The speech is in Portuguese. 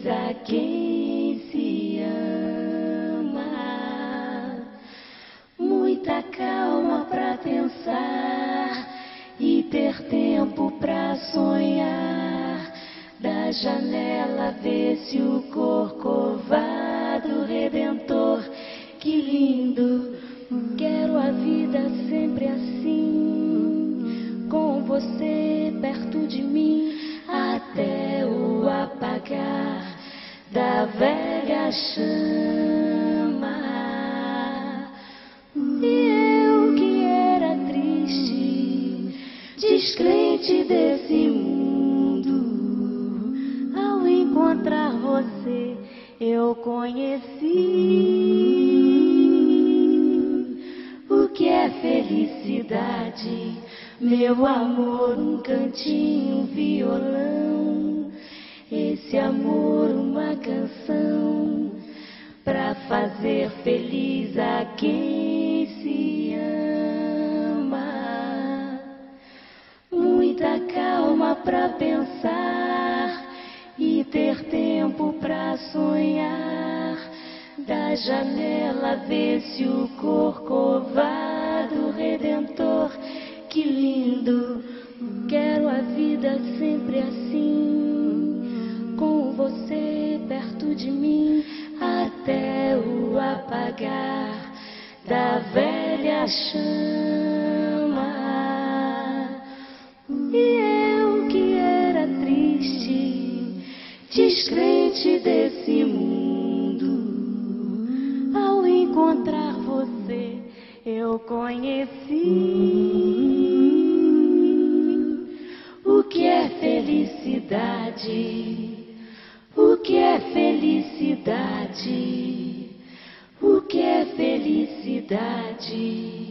a quem se ama. Muita calma pra pensar e ter tempo pra sonhar. Da janela vê-se o Corcovado Redentor. Que lindo, quero a vida sempre assim, com você perto de mim, até o apagar da velha chama. E eu que era triste, descrente desse mundo, ao encontrar você eu conheci o que é felicidade, meu amor, um cantinho, um violão. Esse amor, uma canção, pra fazer feliz a quem se ama. Muita calma pra pensar e ter tempo pra sonhar. Da janela vê-se o Corcovado Redentor. Que lindo, quero a vida sempre assim, com você perto de mim, até o apagar da velha chama. E eu que era triste, descrente desse mundo, ao encontrar você eu conheci o que é felicidade, o que é felicidade, o que é felicidade.